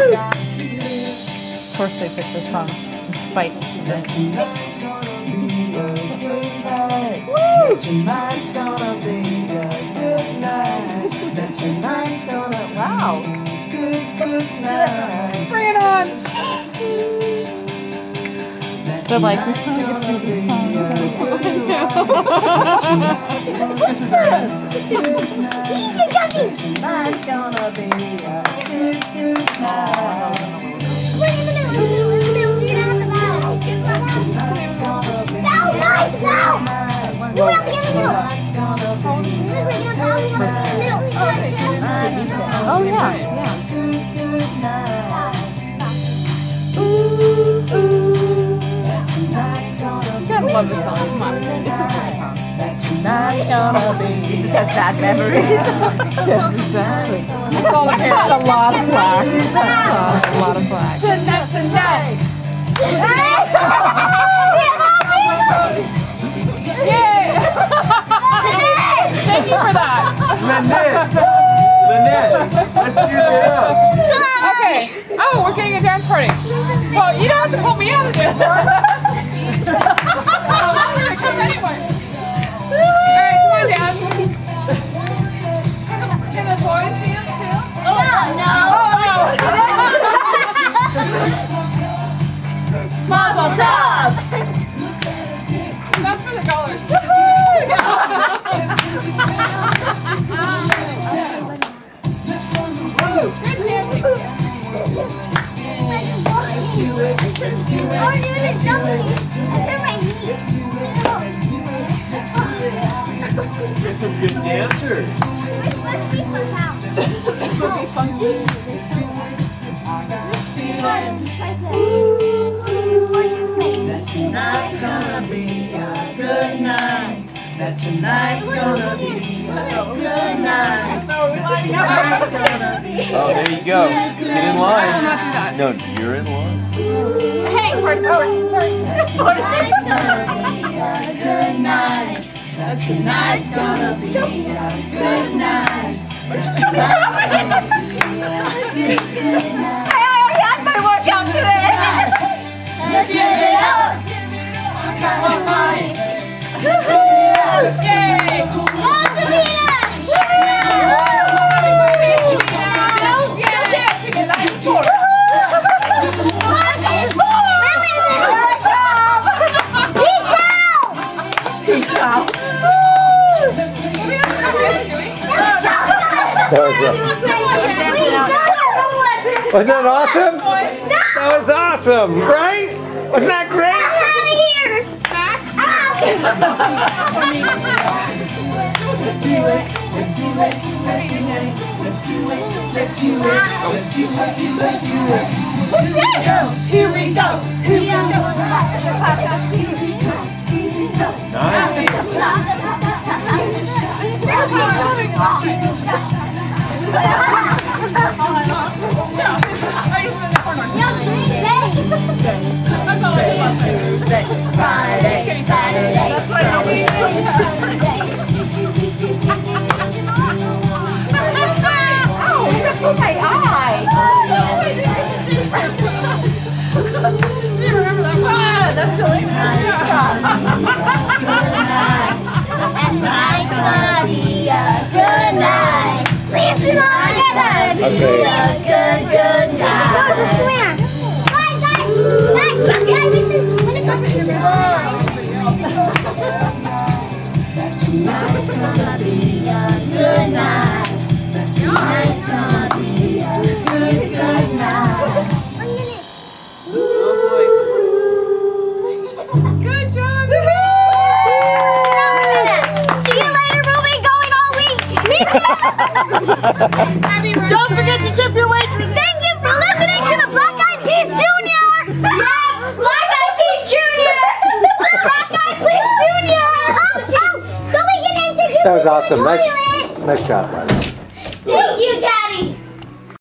Of course they picked this song in spite of it. Woo! Tonight's gonna be a good night. Tonight's gonna Wow. good night. Bring it on. They're like, we're trying to get through this song. This is our tonight's gonna be a good night. Oh yeah, yeah. You gotta love this song. Come on, it's a good song. Tonight's gonna be. It just has bad memories. Yes, exactly. It's all a lot of flack. A lot of flack. Tonight. Yay! Thank you for that. Lynette, let's give it up. Okay. Oh, we're getting a dance party. Well, you don't have to pull me out of this. I'm gonna come anyway. Alright, come on, dance. Can the boys dance too? No. Mazel tov! That's for the dollars. Good dancing. All you're doing is jumping. That's in my knees. Get some good dancers. Let's see what's out. Tonight's gonna be a good night. Tonight's gonna be a good night. Tonight's gonna be. Oh, there you go. Get in line. I will not do that. No, you're in line. Hey, pardon. Oh, sorry. Tonight's gonna be a good night. Tonight's gonna be a good night. Tonight's gonna be a good night. I already had my workout today. Let's get it out. Come on. Yay! Oh, Sabina! Peace out. Wasn't that awesome? That was awesome, right? Wasn't that great? Here we go. Friday, Saturday, Sunday, Oh, my eye. You remember that? Wow, that's silly. Tonight's gonna be a good night. Please, tonight's gonna be a good night. Guys, we should put it up to the boy. Tonight's gonna be a good night. Tonight's gonna be a good night. Good job. See you later, we'll be going all week. Happy birthday. Don't forget to tip your waitress. Thank you for listening to the Black Eyed Peas Jr. Yeah, Black Eyed Peas Jr. Black Eyed Peas Jr. Ouch, ouch. So we get into That was awesome. Nice job, buddy.